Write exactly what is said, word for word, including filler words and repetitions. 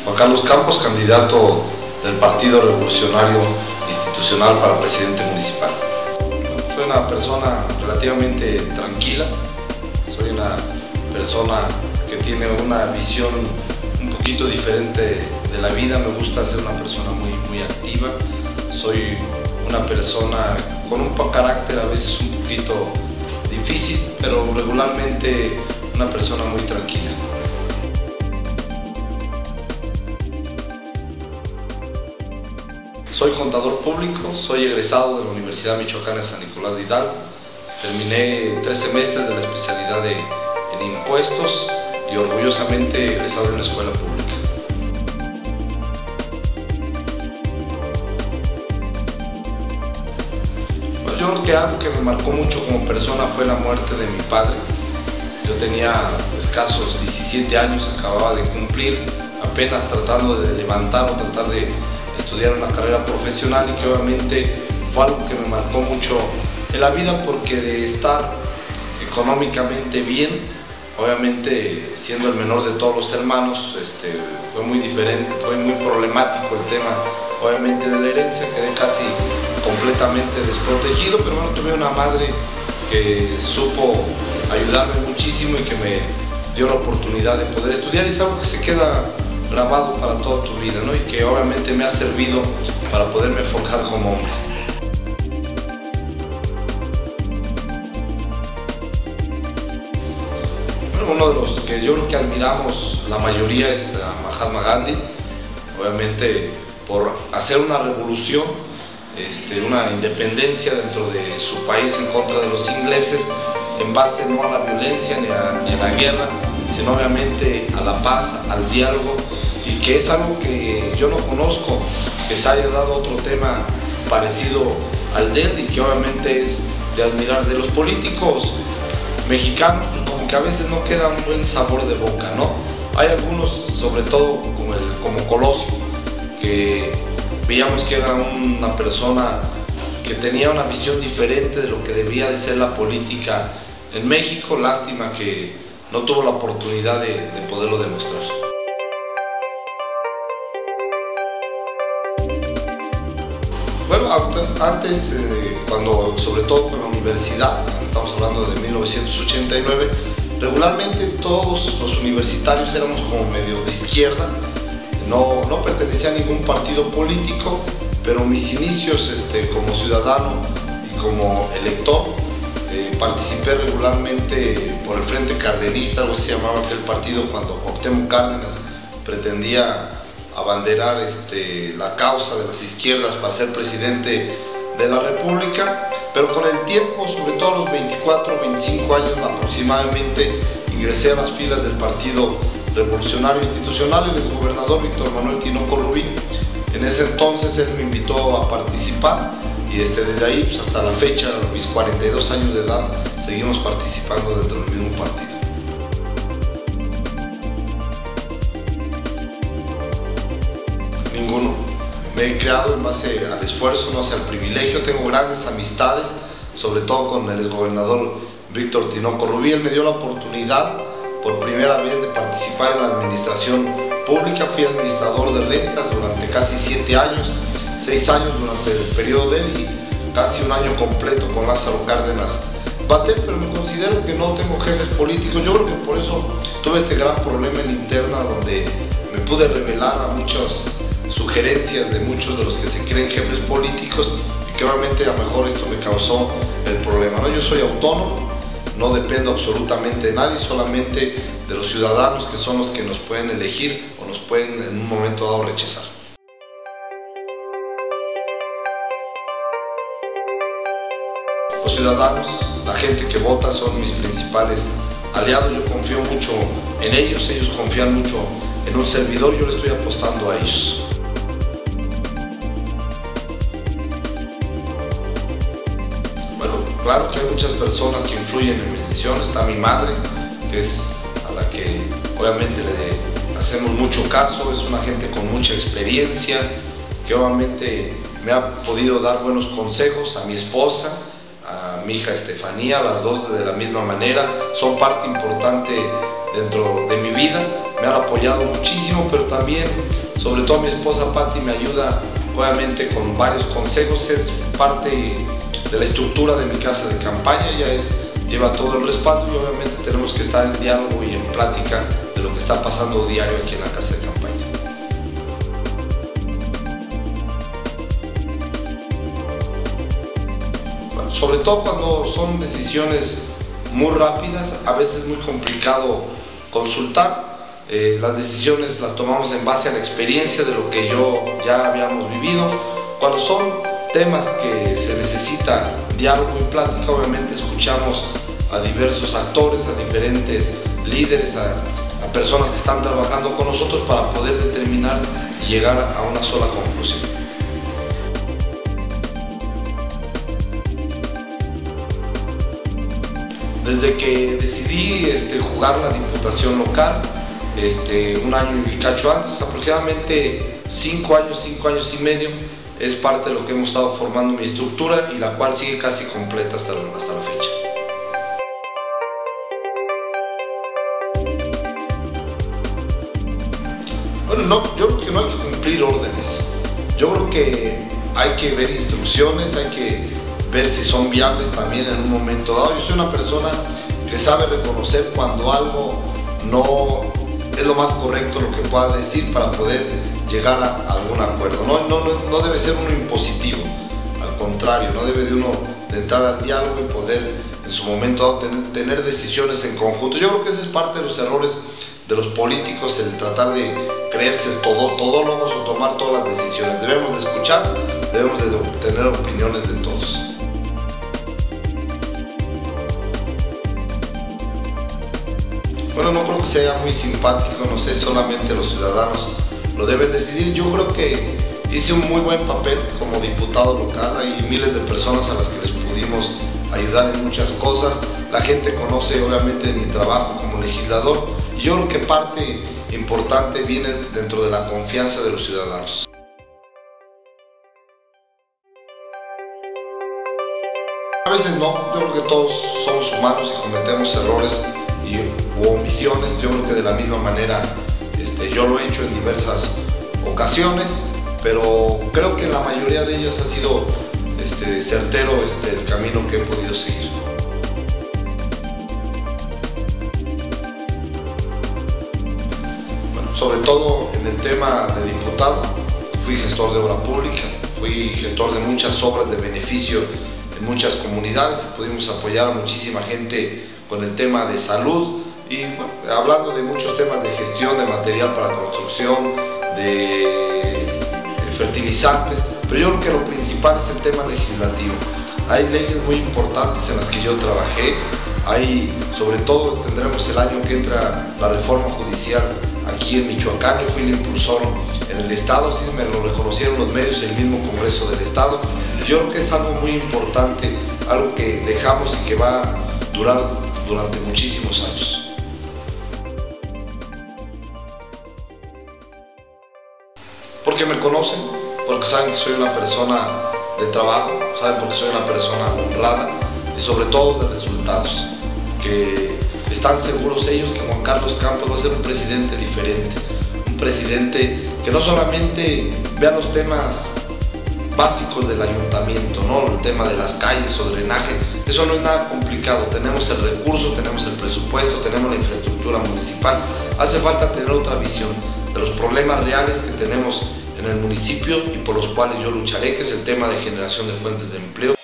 Juan Carlos Campos, candidato del Partido Revolucionario Institucional para presidente municipal. Soy una persona relativamente tranquila, soy una persona que tiene una visión un poquito diferente de la vida. Me gusta ser una persona muy, muy activa, soy una persona con un carácter a veces un poquito difícil, pero regularmente una persona muy tranquila. Soy contador público, soy egresado de la Universidad Michoacana de San Nicolás de Hidalgo. Terminé tres semestres de la especialidad de, en impuestos y orgullosamente egresado de una escuela pública. Bueno, yo creo que algo que me marcó mucho como persona fue la muerte de mi padre. Yo tenía escasos diecisiete años, acababa de cumplir, apenas tratando de levantar o tratar de estudiar una carrera profesional, y que obviamente fue algo que me marcó mucho en la vida, porque de estar económicamente bien, obviamente siendo el menor de todos los hermanos, este, fue muy diferente, fue muy problemático el tema obviamente de la herencia, quedé casi completamente desprotegido, pero bueno, tuve una madre que supo ayudarme muchísimo y que me dio la oportunidad de poder estudiar, y es algo que se queda grabado para toda tu vida, ¿no? Y que obviamente me ha servido para poderme forjar como hombre. Bueno, uno de los que yo creo que admiramos la mayoría es a Mahatma Gandhi, obviamente por hacer una revolución, este, una independencia dentro de su país en contra de los ingleses, en base no a la violencia ni a, ni a la guerra, sino obviamente a la paz, al diálogo, y que es algo que yo no conozco, que se haya dado otro tema parecido al de él, y que obviamente es de admirar. De los políticos mexicanos, como que a veces no queda un buen sabor de boca, ¿no? Hay algunos, sobre todo como, el, como Colosio, que veíamos que era una persona que tenía una visión diferente de lo que debía de ser la política en México. Lástima que no tuvo la oportunidad de, de poderlo demostrar. Bueno, antes, eh, cuando, sobre todo con la universidad, estamos hablando de mil novecientos ochenta y nueve, regularmente todos los universitarios éramos como medio de izquierda, no, no pertenecía a ningún partido político, pero mis inicios este, como ciudadano y como elector, eh, participé regularmente por el Frente Cardenista, algo que se llamaba aquel partido cuando Cuauhtémoc Cárdenas pretendía abanderar este, la causa de las izquierdas para ser presidente de la República, pero con el tiempo, sobre todo a los veinticuatro, veinticinco años aproximadamente, ingresé a las filas del Partido Revolucionario Institucional y del gobernador Víctor Manuel Tinoco Rubí. En ese entonces él me invitó a participar, y este, desde ahí pues, hasta la fecha, a mis cuarenta y dos años de edad, seguimos participando dentro del mismo partido. Ninguno. Me he creado en base al esfuerzo, no hacia el privilegio. Tengo grandes amistades, sobre todo con el exgobernador Víctor Tinoco Rubí. Él me dio la oportunidad por primera vez de participar en la administración pública. Fui administrador de rentas durante casi siete años, seis años durante el periodo de él y casi un año completo con Lázaro Cárdenas Batel, pero me considero que no tengo genes políticos. Yo creo que por eso tuve este gran problema en interna, donde me pude revelar a muchas sugerencias de muchos de los que se creen jefes políticos, y que obviamente a lo mejor esto me causó el problema, ¿no? Yo soy autónomo, no dependo absolutamente de nadie, solamente de los ciudadanos, que son los que nos pueden elegir o nos pueden en un momento dado rechazar. Los ciudadanos, la gente que vota, son mis principales aliados. Yo confío mucho en ellos, ellos confían mucho en un servidor, yo le estoy apostando a ellos. Bueno, claro que hay muchas personas que influyen en mi decisión. Está mi madre, que es a la que obviamente le hacemos mucho caso. Es una gente con mucha experiencia, que obviamente me ha podido dar buenos consejos. A mi esposa, a mi hija Estefanía, las dos de la misma manera, son parte importante dentro de mi vida, me han apoyado muchísimo, pero también, sobre todo mi esposa Patti, me ayuda obviamente con varios consejos. Es parte de la estructura de mi casa de campaña, ella es, lleva todo el respaldo y obviamente tenemos que estar en diálogo y en plática de lo que está pasando diario aquí en la casa de campaña. Bueno, sobre todo cuando son decisiones muy rápidas, a veces es muy complicado consultar. Eh, las decisiones las tomamos en base a la experiencia de lo que yo ya habíamos vivido. Cuando son temas que se necesita diálogo y plática, obviamente escuchamos a diversos actores, a diferentes líderes, a, a personas que están trabajando con nosotros para poder determinar y llegar a una sola conclusión. Desde que decidí este, jugar la diputación local, este, un año y cacho antes, aproximadamente cinco años, cinco años y medio, es parte de lo que hemos estado formando mi estructura y la cual sigue casi completa hasta, hasta la fecha. Bueno, no, yo creo que no hay que cumplir órdenes. Yo creo que hay que ver instrucciones, hay que ver si son viables también en un momento dado. Yo soy una persona que sabe reconocer cuando algo no es lo más correcto lo que pueda decir para poder llegar a algún acuerdo. No, no, no debe ser uno impositivo, al contrario, no debe de uno de entrar al diálogo y poder en su momento dado tener, tener decisiones en conjunto. Yo creo que ese es parte de los errores de los políticos, el tratar de creerse todo, todólogos o tomar todas las decisiones. Debemos de escuchar, debemos de tener opiniones de todos. Bueno, no creo que sea muy simpático, no sé, solamente los ciudadanos lo deben decidir. Yo creo que hice un muy buen papel como diputado local, hay miles de personas a las que les pudimos ayudar en muchas cosas. La gente conoce obviamente mi trabajo como legislador y yo creo que parte importante viene dentro de la confianza de los ciudadanos. A veces no, yo creo que todos somos humanos y cometemos errores y o omisiones. Yo creo que de la misma manera este, yo lo he hecho en diversas ocasiones, pero creo que la mayoría de ellas ha sido este, certero este, el camino que he podido seguir. Bueno, sobre todo en el tema de diputado, fui gestor de obra pública, fui gestor de muchas obras de beneficio en muchas comunidades, pudimos apoyar a muchísima gente con el tema de salud y bueno, hablando de muchos temas de gestión de material para construcción, de fertilizantes, pero yo creo que lo principal es el tema legislativo. Hay leyes muy importantes en las que yo trabajé, hay, sobre todo tendremos el año que entra la reforma judicial aquí en Michoacán. Yo fui el impulsor en el estado, así me lo reconocieron los medios y el mismo Congreso del estado. Yo creo que es algo muy importante, algo que dejamos y que va a durar durante muchísimos años. Porque me conocen, porque saben que soy una persona de trabajo, saben porque soy una persona honrada y sobre todo de resultados, que están seguros ellos que Juan Carlos Campos va a ser un presidente diferente, un presidente que no solamente vea los temas básicos del ayuntamiento, ¿no? El tema de las calles o drenaje, eso no es nada complicado. Tenemos el recurso, tenemos el presupuesto, tenemos la infraestructura municipal. Hace falta tener otra visión de los problemas reales que tenemos en el municipio y por los cuales yo lucharé, que es el tema de generación de fuentes de empleo.